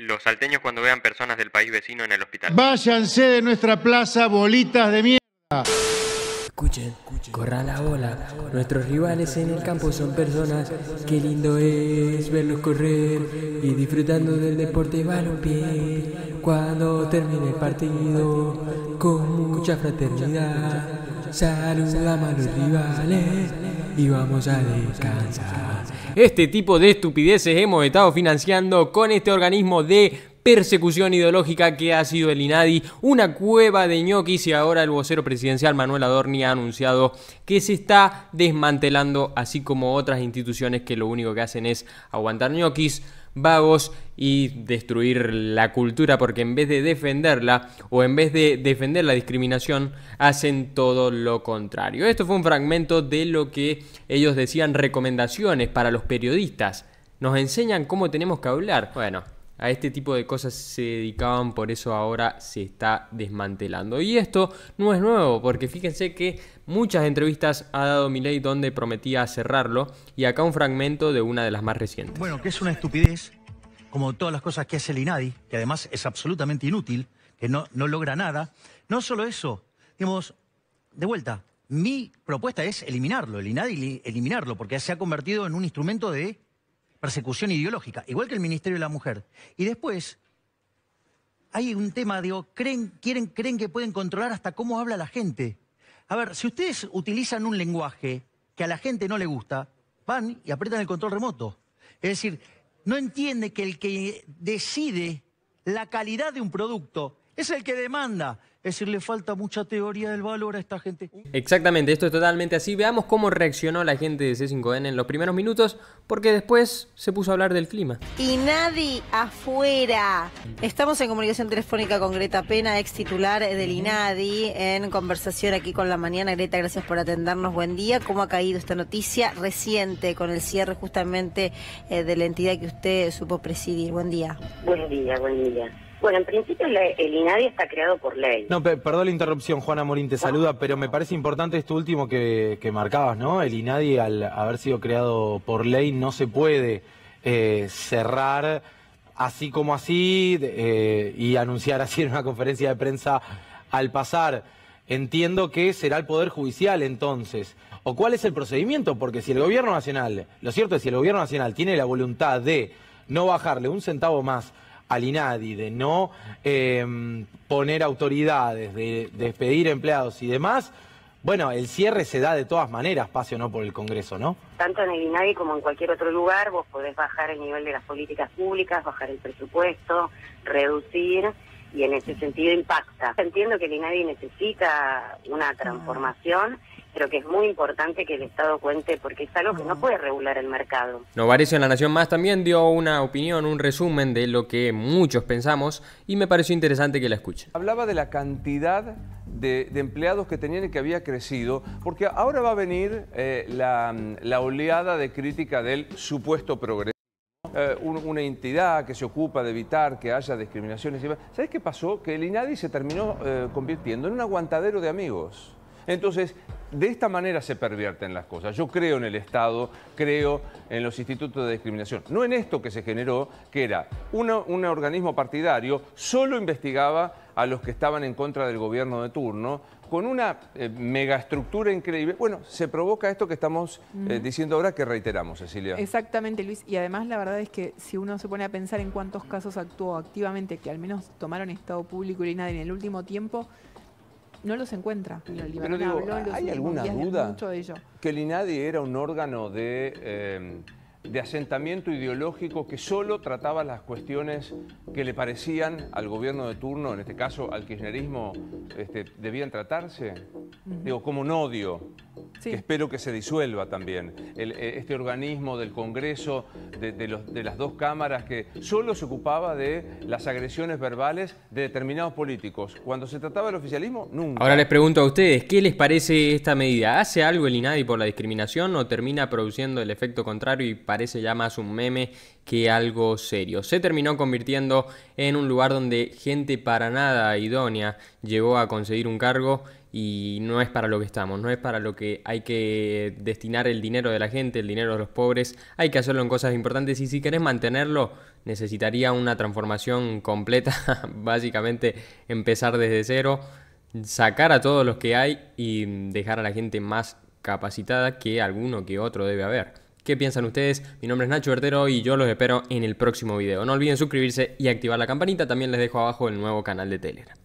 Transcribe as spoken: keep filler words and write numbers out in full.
los salteños cuando vean personas del país vecino en el hospital. Váyanse de nuestra plaza, bolitas de mierda. Escuchen, corran la bola. Nuestros rivales en el campo son personas. Qué lindo es verlos correr y disfrutando del deporte balompié. Cuando termine el partido, con mucha fraternidad, saludamos a los rivales y vamos a descansar. Este tipo de estupideces hemos estado financiando con este organismo de persecución ideológica que ha sido el INADI, una cueva de ñoquis, y ahora el vocero presidencial Manuel Adorni ha anunciado que se está desmantelando, así como otras instituciones que lo único que hacen es aguantar ñoquis, vagos y destruir la cultura, porque en vez de defenderla o en vez de defender la discriminación hacen todo lo contrario. Esto fue un fragmento de lo que ellos decían recomendaciones para los periodistas. Nos enseñan cómo tenemos que hablar. Bueno, a este tipo de cosas se dedicaban, por eso ahora se está desmantelando. Y esto no es nuevo, porque fíjense que muchas entrevistas ha dado Milei donde prometía cerrarlo, y acá un fragmento de una de las más recientes. Bueno, que es una estupidez, como todas las cosas que hace el INADI, que además es absolutamente inútil, que no, no logra nada. No solo eso, digamos, de vuelta, mi propuesta es eliminarlo, el INADI eliminarlo, porque se ha convertido en un instrumento de persecución ideológica, igual que el Ministerio de la Mujer. Y después, hay un tema, digo, creen, quieren, creen que pueden controlar hasta cómo habla la gente. A ver, si ustedes utilizan un lenguaje que a la gente no le gusta, van y aprietan el control remoto. Es decir, no entiende que el que decide la calidad de un producto es el que demanda. Es decir, le falta mucha teoría del valor a esta gente. Exactamente, esto es totalmente así. Veamos cómo reaccionó la gente de C cinco N en los primeros minutos, porque después se puso a hablar del clima. INADI afuera. Estamos en comunicación telefónica con Greta Pena, ex titular del INADI, en conversación aquí con La Mañana. Greta, gracias por atendernos. Buen día. ¿Cómo ha caído esta noticia reciente con el cierre justamente eh, de la entidad que usted supo presidir? Buen día. Buen día, buen día. Bueno, en principio el, el INADI está creado por ley. No, pe perdón la interrupción, Juana Morín te saluda, pero me parece importante esto último que, que marcabas, ¿no? El INADI, al haber sido creado por ley, no se puede eh, cerrar así como así eh, y anunciar así en una conferencia de prensa al pasar. Entiendo que será el Poder Judicial entonces. ¿O cuál es el procedimiento? Porque si el Gobierno Nacional, lo cierto es que si el Gobierno Nacional tiene la voluntad de no bajarle un centavo más al INADI, de no eh, poner autoridades, de, de despedir empleados y demás, bueno, el cierre se da de todas maneras, pase o no por el Congreso, ¿no? Tanto en el INADI como en cualquier otro lugar, vos podés bajar el nivel de las políticas públicas, bajar el presupuesto, reducir, y en ese sentido impacta. Entiendo que el INADI necesita una transformación, pero que es muy importante que el Estado cuente, porque es algo que no puede regular el mercado. Novarecio en La Nación Más también dio una opinión, un resumen de lo que muchos pensamos, y me pareció interesante que la escuchen. Hablaba de la cantidad de, de empleados que tenían y que había crecido, porque ahora va a venir eh, la, la oleada de crítica del supuesto progreso. Eh, un, una entidad que se ocupa de evitar que haya discriminaciones. ¿Sabes qué pasó? Que el INADI se terminó eh, convirtiendo en un aguantadero de amigos. Entonces, de esta manera se pervierten las cosas. Yo creo en el Estado, creo en los institutos de discriminación. No en esto que se generó, que era una, un organismo partidario, solo investigaba a los que estaban en contra del gobierno de turno, con una eh, megaestructura increíble. Bueno, se provoca esto que estamos eh, diciendo ahora, que reiteramos, Cecilia. Exactamente, Luis. Y además la verdad es que si uno se pone a pensar en cuántos casos actuó activamente, que al menos tomaron Estado público y INADI en el último tiempo, no los encuentra. Pero digo, ¿hay alguna duda que el INADI era un órgano de, eh, de asentamiento ideológico que solo trataba las cuestiones que le parecían al gobierno de turno, en este caso al kirchnerismo, este, debían tratarse? Uh-huh. Digo, como un odio, sí, que espero que se disuelva también. El, este organismo del Congreso, de, de, los, de las dos cámaras, que solo se ocupaba de las agresiones verbales de determinados políticos. Cuando se trataba del oficialismo, nunca. Ahora les pregunto a ustedes, ¿qué les parece esta medida? ¿Hace algo el INADI por la discriminación o termina produciendo el efecto contrario y parece ya más un meme que algo serio? Se terminó convirtiendo en un lugar donde gente para nada idónea llegó a conseguir un cargo, y no es para lo que estamos, no es para lo que hay que destinar el dinero de la gente, el dinero de los pobres. Hay que hacerlo en cosas importantes y si querés mantenerlo necesitaría una transformación completa, básicamente empezar desde cero, sacar a todos los que hay y dejar a la gente más capacitada que alguno que otro debe haber. ¿Qué piensan ustedes? Mi nombre es Nacho Bertero y yo los espero en el próximo video. No olviden suscribirse y activar la campanita. También les dejo abajo el nuevo canal de Telegram.